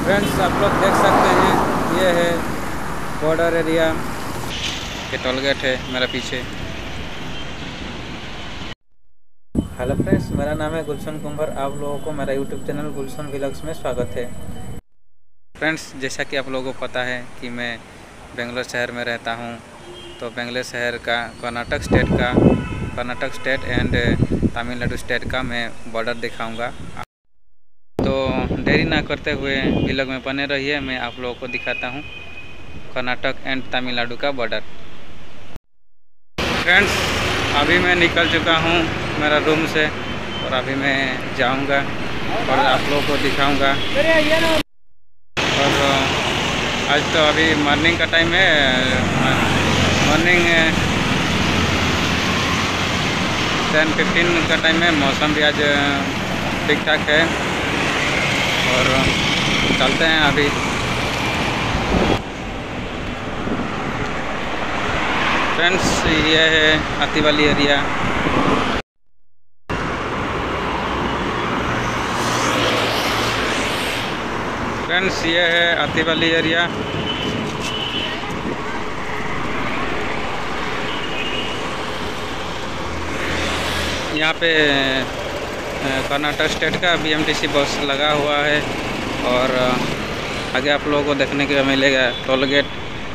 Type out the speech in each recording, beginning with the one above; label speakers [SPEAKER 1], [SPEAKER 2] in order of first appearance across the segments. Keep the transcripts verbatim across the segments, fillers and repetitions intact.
[SPEAKER 1] Friends आप लोग देख सकते हैं ये है बॉर्डर एरिया। ये टोल गेट है मेरा पीछे। हेलो फ्रेंड्स, मेरा नाम है गुलशन कुंवर। आप लोगों को मेरा यूट्यूब चैनल गुलशन व्लॉग्स में स्वागत है। फ्रेंड्स, जैसा कि आप लोगों को पता है कि मैं बेंगलोर शहर में रहता हूं, तो बेंगलोर शहर का कर्नाटक स्टेट का Karnataka state and Tamil Nadu state का मैं बॉर्डर दिखाऊंगा। तो देरी ना करते हुए व्लॉग में बने रहिए। मैं आप लोगों को दिखाता हूं कर्नाटक एंड तमिलनाडु का बॉर्डर। फ्रेंड्स, अभी मैं निकल चुका हूं मेरा रूम से और अभी मैं जाऊंगा और आप लोगों को दिखाऊंगा। और आज तो अभी मॉर्निंग का टाइम है। मॉर्निंग टेन फिफ्टीन का टाइम है। मौसम भी आज ठीक ठाक है और चलते हैं अभी। फ्रेंड्स, ये है हाथीवाली एरिया। फ्रेंड्स, ये है हाथीवाली एरिया। यहाँ पे कर्नाटक स्टेट का बीएमटीसी बस लगा हुआ है और आगे आप लोगों को देखने के लिए मिलेगा टोल गेट।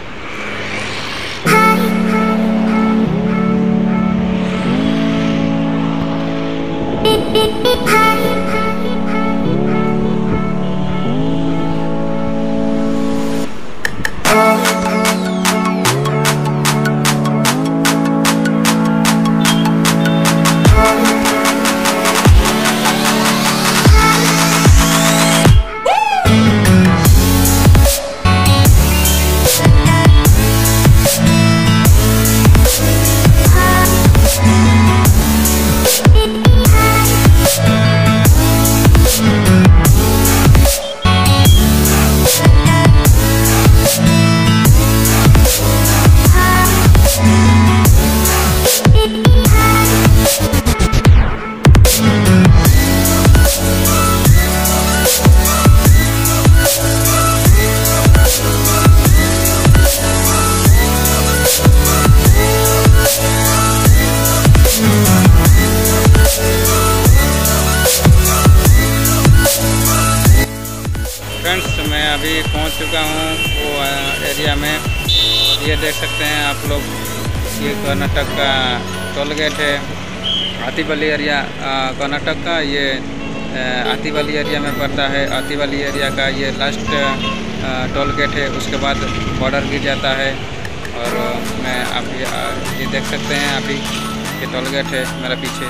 [SPEAKER 1] फ्रेंड्स, मैं अभी पहुंच चुका हूं वो एरिया में। ये देख सकते हैं आप लोग, ये कर्नाटक का टोल गेट है। हाथीवाली एरिया कर्नाटक का ये हाथीवाली एरिया में पड़ता है। हाथीवाली एरिया का ये लास्ट टोल गेट है, उसके बाद बॉर्डर गिर जाता है। और मैं आप ये देख सकते हैं अभी ये टोल गेट है मेरा पीछे।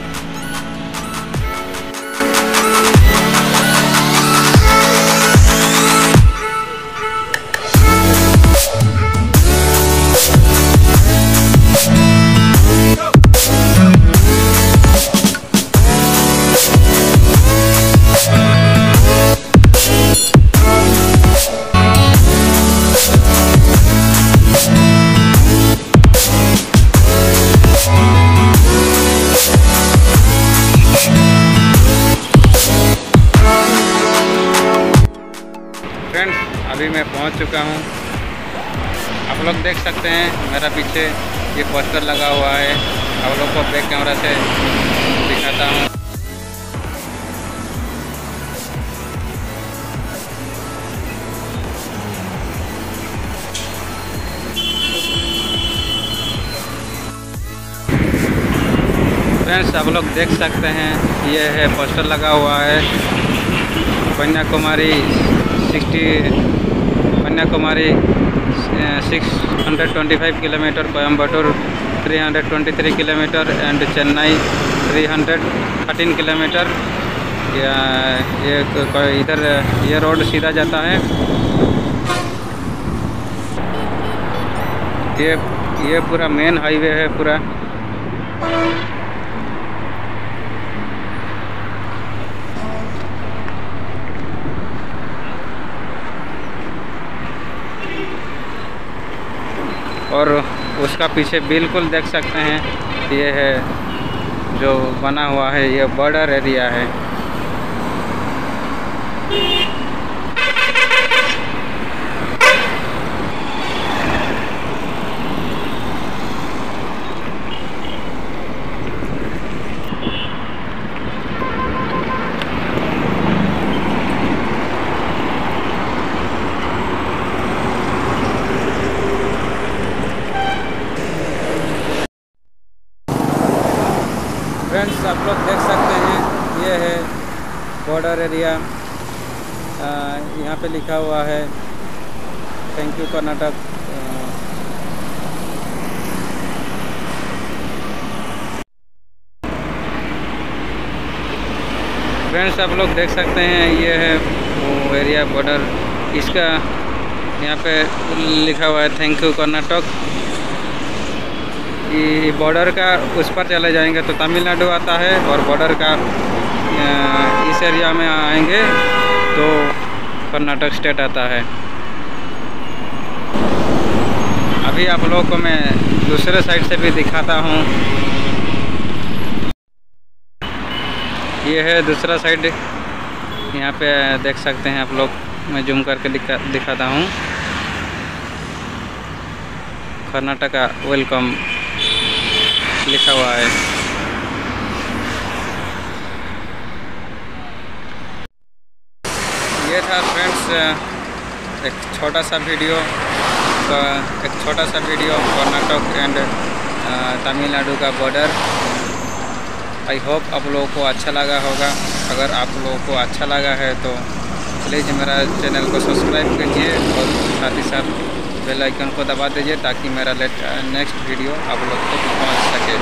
[SPEAKER 1] फ्रेंड्स, अभी मैं पहुंच चुका हूं। आप लोग देख सकते हैं मेरा पीछे ये पोस्टर लगा हुआ है। आप लोग को बैक कैमरा से दिखाता हूं। फ्रेंड्स, आप लोग देख सकते हैं ये है पोस्टर लगा हुआ है। Kanyakumari sixty Kanyakumari six hundred twenty five kilometre, Coimbatore three hundred twenty three kilometre and Chennai three hundred thirteen kilometre. ये इधर ये रोड सीधा जाता है। ये ये पूरा मेन हाईवे है पूरा। और उसका पीछे बिल्कुल देख सकते हैं ये है जो बना हुआ है, ये बॉर्डर एरिया है। एरिया। यहाँ पे लिखा हुआ है थैंक यू कर्नाटक। फ्रेंड्स आप लोग देख सकते हैं ये है वो एरिया बॉर्डर, इसका यहाँ पे लिखा हुआ है थैंक यू कर्नाटक। ये बॉर्डर का उस पर चले जाएंगे तो तमिलनाडु आता है, और बॉर्डर का इस एरिया में आएंगे तो कर्नाटक स्टेट आता है। अभी आप लोगों को मैं दूसरे साइड से भी दिखाता हूँ। ये है दूसरा साइड, यहाँ पे देख सकते हैं आप लोग, मैं जूम करके दिखा दिखाता हूँ। कर्नाटका वेलकम लिखा हुआ है। ये था फ्रेंड्स एक छोटा सा वीडियो, एक छोटा सा वीडियो कर्नाटक एंड तमिलनाडु का बॉर्डर। आई होप आप लोगों को अच्छा लगा होगा। अगर आप लोगों को अच्छा लगा है तो प्लीज़ मेरा चैनल को सब्सक्राइब कीजिए और साथ ही साथ बेल आइकन को दबा दीजिए ताकि मेरा नेक्स्ट वीडियो आप लोग तक पहुंच सके।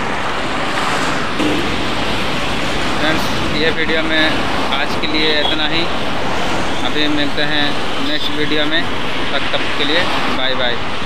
[SPEAKER 1] फ्रेंड्स ये वीडियो में आज के लिए इतना ही। अभी मिलते हैं नेक्स्ट वीडियो में, तब तक के लिए बाय बाय।